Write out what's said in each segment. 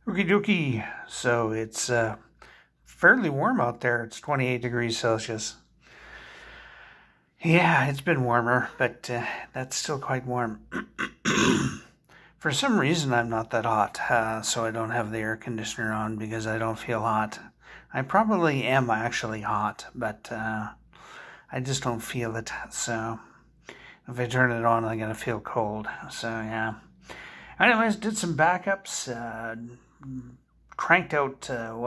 Okie dokie. So it's fairly warm out there. It's 28 degrees Celsius. Yeah, it's been warmer, but that's still quite warm. For some reason, I'm not that hot, so I don't have the air conditioner on because I don't feel hot. I probably am actually hot, but I just don't feel it. So if I turn it on, I'm going to feel cold. So yeah. Anyways, did some backups. Cranked out,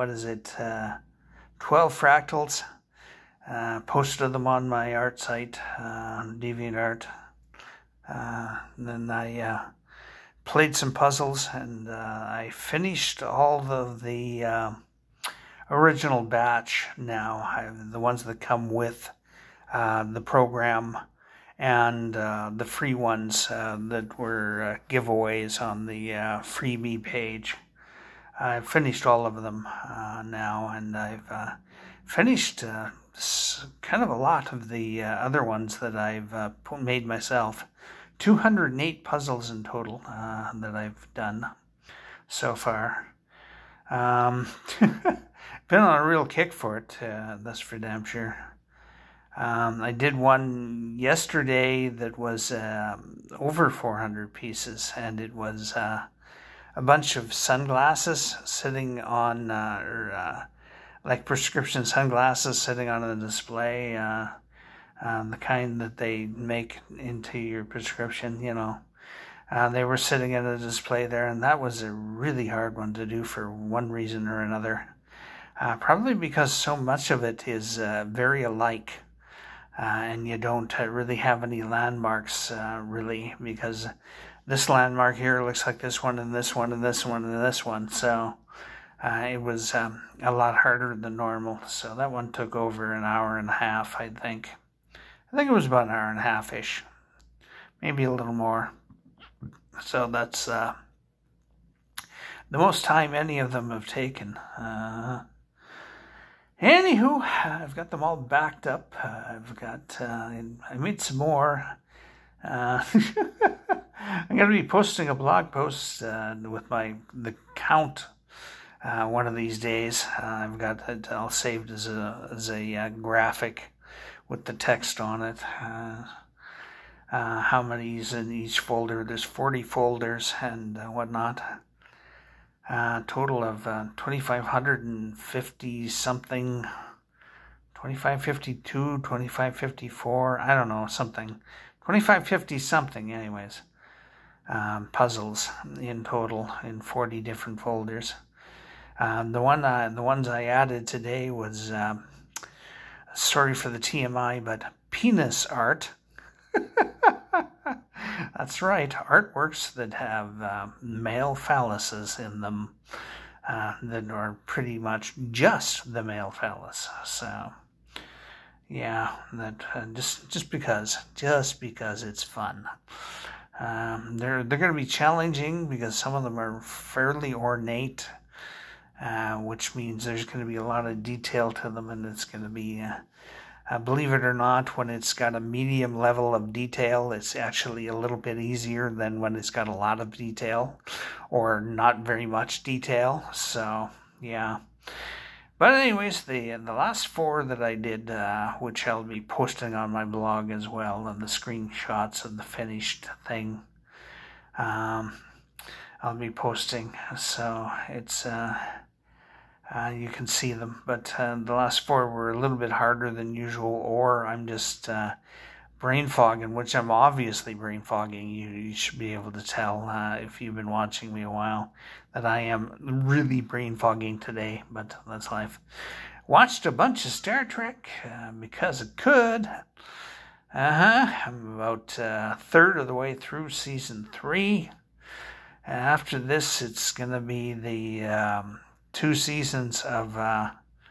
12 fractals, posted them on my art site, DeviantArt. Then I played some puzzles, and I finished all of the original batch now, the ones that come with the program, and the free ones that were giveaways on the freebie page. I've finished all of them now, and I've finished kind of a lot of the other ones that I've made myself. 208 puzzles in total that I've done so far. Been on a real kick for it, that's for damn sure. I did one yesterday that was over 400 pieces, and it was a bunch of sunglasses sitting on, like prescription sunglasses sitting on a display, the kind that they make into your prescription, you know. They were sitting in a display there, and that was a really hard one to do for one reason or another. Probably because so much of it is very alike. And you don't really have any landmarks, really, because this landmark here looks like this one, and this one, and this one, and this one. So it was a lot harder than normal. So that one took over an hour and a half, I think. I think it was about an hour and a half-ish, maybe a little more. So that's the most time any of them have taken. Anywho, I've got them all backed up. I made some more. I'm going to be posting a blog post with the count one of these days. I've got it all saved as a graphic with the text on it. How many's in each folder? There's 40 folders and whatnot. Total of 2,550 something, 2,552, 2,554, I don't know, something, 2,550 something anyways, puzzles in total in 40 different folders. The ones I added today was, sorry for the TMI, but penis art. That's right, artworks that have male phalluses in them that are pretty much just the male phallus. So, yeah, that just because it's fun. They're going to be challenging because some of them are fairly ornate, which means there's going to be a lot of detail to them, and it's going to be. Believe it or not, when it's got a medium level of detail, it's actually a little bit easier than when it's got a lot of detail or not very much detail. So, yeah. But anyways, the last four that I did, which I'll be posting on my blog as well, and the screenshots of the finished thing, I'll be posting. So it's... you can see them, but the last four were a little bit harder than usual, or I'm just brain fogging, which I'm obviously brain fogging. You should be able to tell if you've been watching me a while that I am really brain fogging today, but that's life. Watched a bunch of Star Trek because I could. I'm about a third of the way through season 3. After this, it's going to be the... 2 seasons of the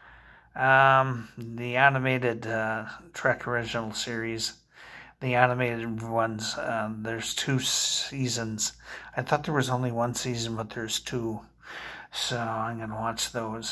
animated Trek original series. The animated ones, there's 2 seasons. I thought there was only 1 season, but there's 2. So I'm going to watch those.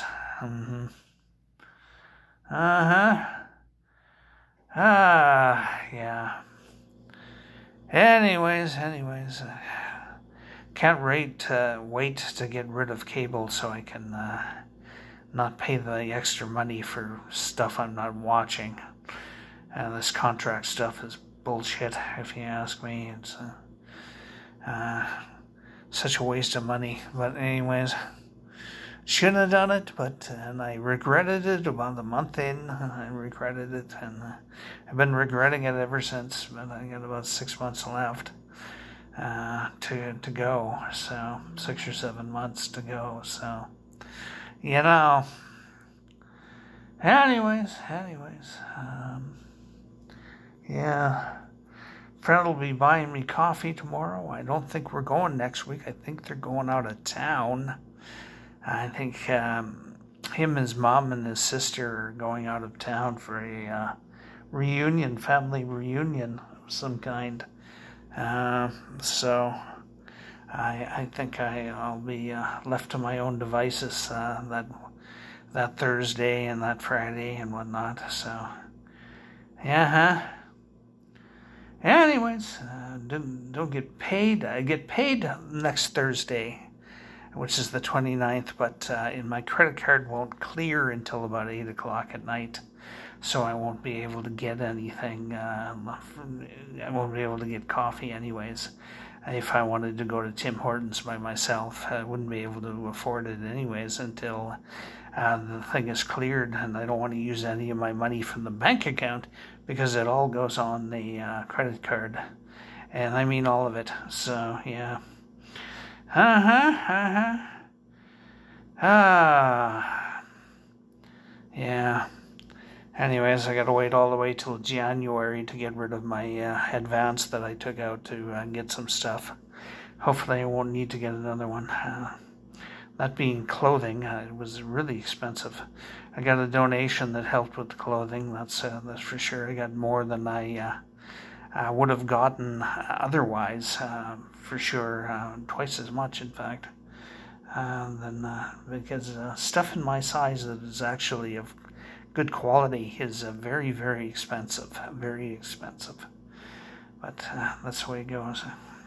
Yeah. Anyways. can't wait to get rid of cable so I can not pay the extra money for stuff I'm not watching. This contract stuff is bullshit, if you ask me. It's such a waste of money. But anyways, shouldn't have done it, and I regretted it about a month in. I regretted it, and I've been regretting it ever since. But I got about 6 months left to go. So 6 or 7 months to go. So Anyways. Yeah. Friend will be buying me coffee tomorrow. I don't think we're going next week. I think they're going out of town. I think him, his mom, and his sister are going out of town for a family reunion of some kind. So I think I'll be left to my own devices that Thursday and that Friday and whatnot. So, Anyways, don't get paid. I get paid next Thursday, which is the 29th, but my credit card won't clear until about 8 o'clock at night, so I won't be able to get anything. I won't be able to get coffee anyways. If I wanted to go to Tim Hortons by myself, I wouldn't be able to afford it anyways until the thing is cleared, and I don't want to use any of my money from the bank account because it all goes on the credit card, and I mean all of it. So yeah. Yeah. Anyways, I gotta wait all the way till January to get rid of my advance that I took out to get some stuff. Hopefully I won't need to get another one. That being clothing, it was really expensive. I got a donation that helped with the clothing, that's for sure. I got more than I would have gotten otherwise, for sure, twice as much, in fact. Because stuff in my size that is actually of good quality is very, very expensive. Very expensive. But that's the way it goes.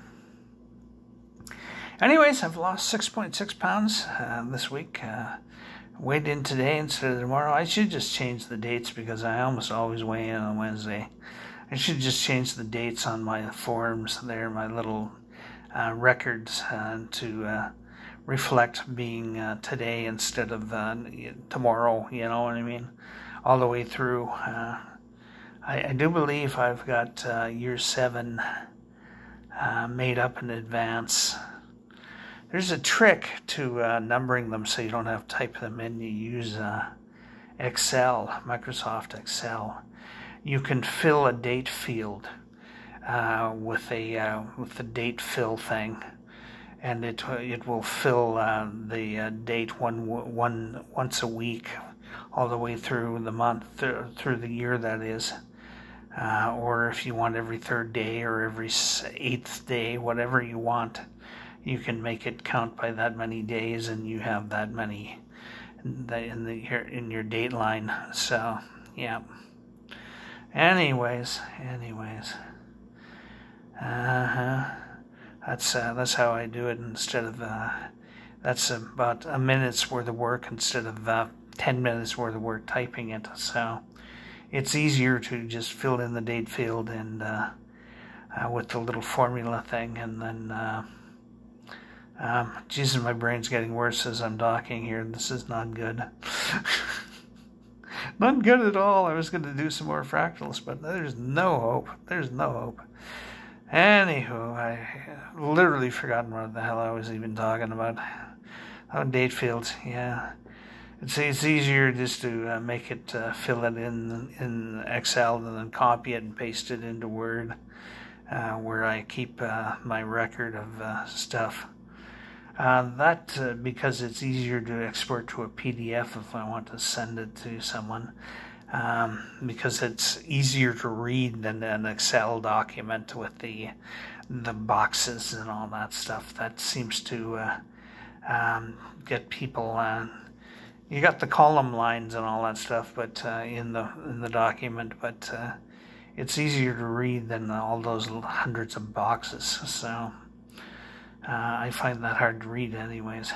Anyways, I've lost 6.6 pounds this week. Weighed in today instead of tomorrow. I should just change the dates because I almost always weigh in on Wednesday. I should just change the dates on my forms there, my little records, to reflect being today instead of tomorrow, you know what I mean? All the way through. I do believe I've got year 7 made up in advance. There's a trick to numbering them so you don't have to type them in. You use Excel, Microsoft Excel. You can fill a date field with the date fill thing, and it will fill the date once a week, all the way through the month, through the year, that is. Or if you want every 3rd day or every 8th day, whatever you want, you can make it count by that many days, and you have that many in your date line. So yeah. Anyways. That's how I do it. Instead of that's about a minute's worth of work instead of 10 minutes worth of work typing it. So it's easier to just fill in the date field and with the little formula thing, and then Jesus, my brain's getting worse as I'm talking here. This is not good. Not good at all. I was going to do some more fractals, but there's no hope. There's no hope. Anywho, I literally forgotten what the hell I was even talking about. Oh, date fields, yeah. It's easier just to make it, fill it in Excel and then copy it and paste it into Word, where I keep my record of stuff. Because it's easier to export to a PDF if I want to send it to someone, because it's easier to read than an Excel document with the boxes and all that stuff. That seems to get people. You got the column lines and all that stuff, but in the document, but it's easier to read than all those hundreds of boxes. So. I find that hard to read anyways.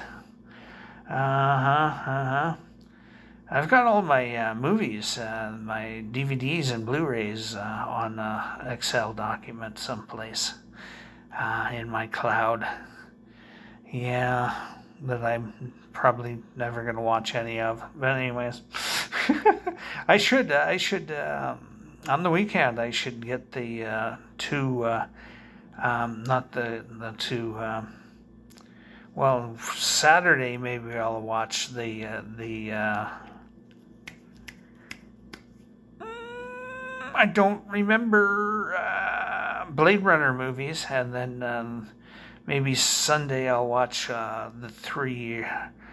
I've got all my movies, my DVDs and Blu-rays on an Excel document someplace in my cloud. Yeah, that I'm probably never going to watch any of. But anyways, I should on the weekend, I should get the two, not the two, well, Saturday maybe I'll watch I don't remember, Blade Runner movies, and then maybe Sunday I'll watch the three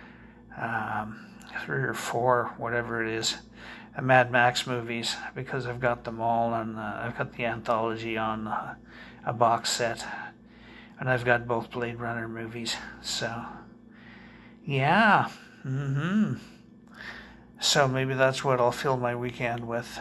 or four, whatever it is, Mad Max movies, because I've got them all, and I've got the anthology on a box set, and I've got both Blade Runner movies. So, yeah, so maybe that's what I'll fill my weekend with.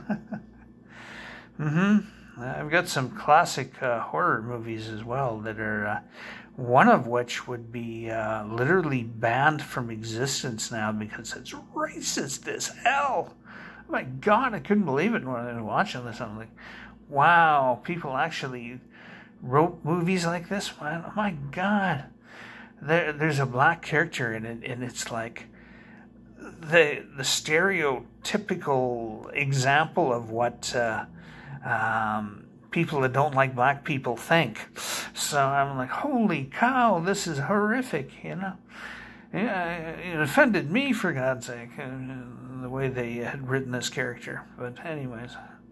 I've got some classic horror movies as well that are, one of which would be literally banned from existence now because it's racist as hell. Oh my God, I couldn't believe it when I was watching this. I'm like, wow, people actually wrote movies like this? Man, oh my God. There's a black character in it, and it's like the stereotypical example of what people that don't like black people think. So I'm like, holy cow, this is horrific, you know. Yeah, it offended me, for God's sake, the way they had written this character. But anyways,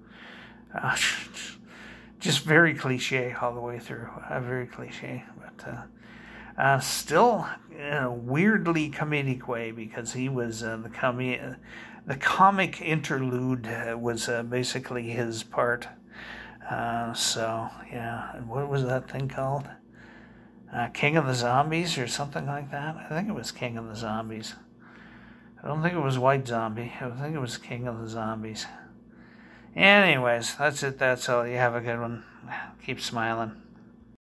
just very cliche all the way through. Very cliche, but still in a weirdly comedic way, because he was the comic interlude was basically his part. So yeah, and what was that thing called? King of the Zombies or something like that? I think it was King of the Zombies. I don't think it was White Zombie. I think it was King of the Zombies. Anyways, that's it. That's all. You have a good one. Keep smiling.